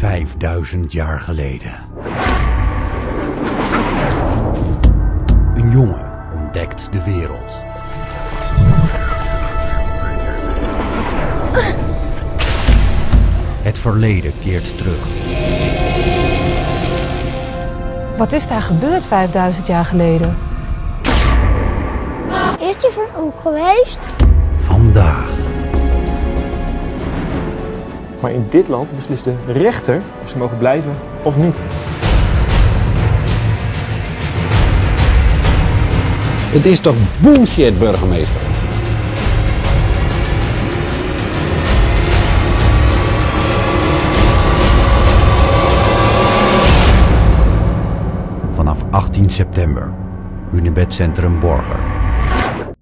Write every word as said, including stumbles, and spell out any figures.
Vijfduizend jaar geleden. Een jongen ontdekt de wereld. Het verleden keert terug. Wat is daar gebeurd vijfduizend jaar geleden? Is die voor ook geweest? Vandaag. Maar in dit land beslist de rechter of ze mogen blijven of niet. Het is toch bullshit, burgemeester? Vanaf achttien september. Hunebed Centrum Borger.